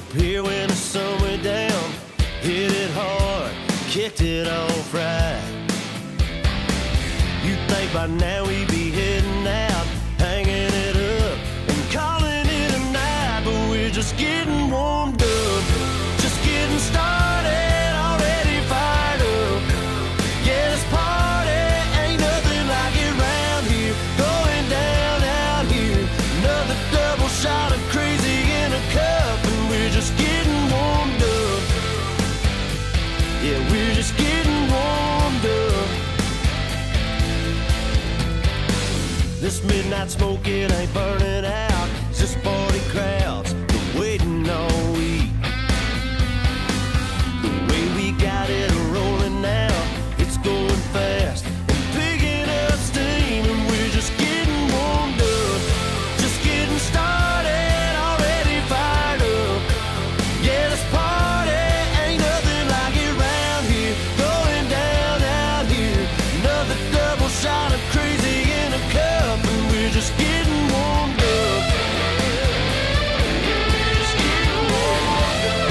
up here when the sun went down, hit it hard, kicked it off right. You'd think by now we'd be heading out, hanging it up and calling it a night, but we're just getting warmed up, just getting started, already fired up. Yeah, this party ain't nothing like it round here, going down out here, another double shot of crazy in a cup, and we're just getting warmed up. Yeah, we're just getting warmed up. This midnight smoke, it ain't burning out. It's just 40 crowds been waiting all week. The way we got it rolling now, it's going fast and picking up steam, and we're just getting warmed up, just getting started, already fired up. Yeah, this party ain't nothing like it round here, going down out here, another double shot of crazy in a cup, and we're just getting warmed up. Just getting warmed up.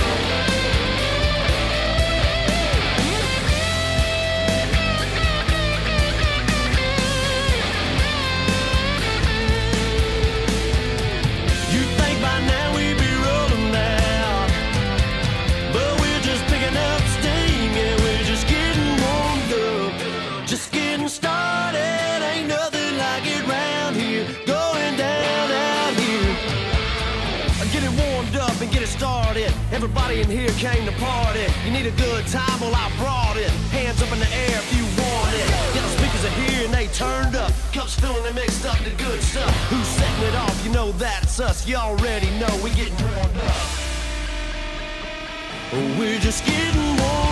You'd think by now we'd be rolling out, but we're just picking up steam. Yeah, we're just getting warmed up, just getting started. Ain't nothing like it round here, going down out here. Get it warmed up and get it started. Everybody in here came to party. You need a good time? Well, I brought it. Hands up in the air if you want it. Yeah, the speakers are here and they turned up. Cups filling and mixed up the good stuff. Who's setting it off? You know that's us. You already know we getting warmed up. We're just getting warmed up.